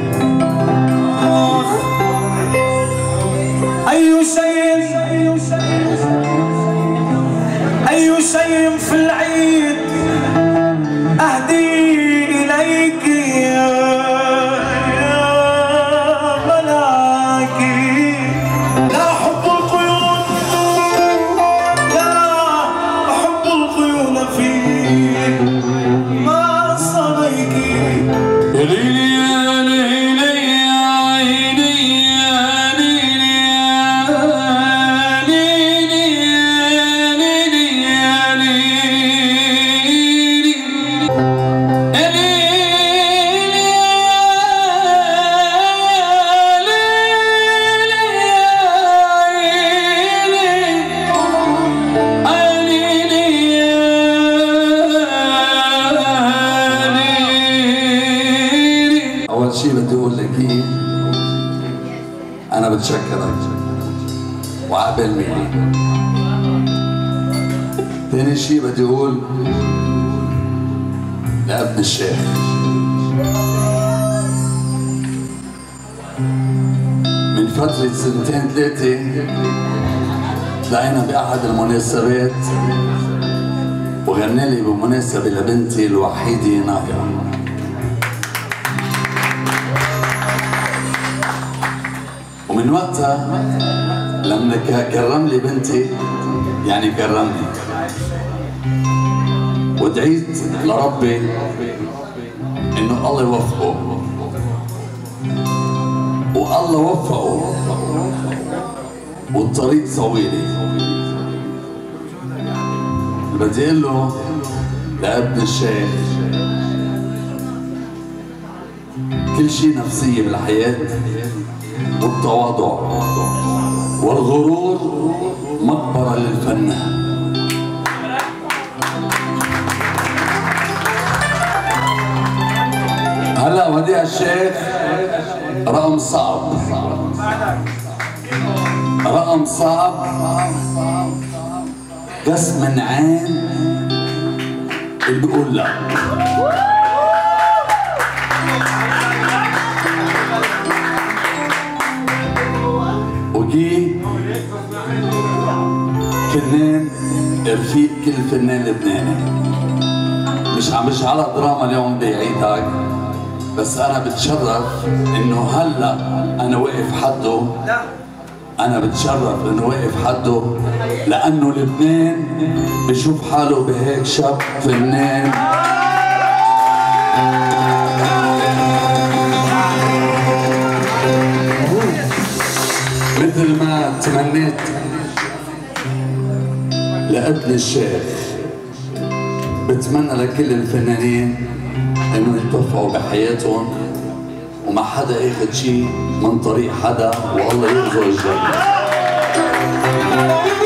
أي شيء في العيد أهدي إليك يا ملاكي. لا أحب القيود، لا أحب القيود في ما صديكي. يا ليلي يا ليلي يا عيني يا ليلي أول شيء بدي أقول لك إيه، أنا بتشكرك وعقبال مني. ثاني شيء بدي أقول لابن الشيخ، من فترة سنتين ثلاثة طلعنا بأحد المناسبات وغنى لي بمناسبة لبنتي الوحيدة نايا. ومن وقتها لما كرم لي بنتي يعني كرمني، ودعيت لربي انه الله يوفقه، والله وفقه والطريق طويل. بدي اقول له لابن الشيخ كل شيء نفسية بالحياة، والتواضع والغرور مقبرة للفنان. هلا وديع الشيخ رقم صعب، رقم صعب، قسم من عين اللي بيقول لا. وجي فنان رفيق كل فنان لبناني، مش على دراما اليوم بيعيدك، بس انا بتشرف انه هلا انا واقف حده. انا بتشرف انه واقف حده لانه لبنان بشوف حاله بهيك شاب فنان. مثل ما تمنيت لابن الشيخ، بتمنى لكل الفنانين انه يتوفقوا بحياتهم وما حدا ياخذ شيء من طريق حدا، والله يرزق الجنة.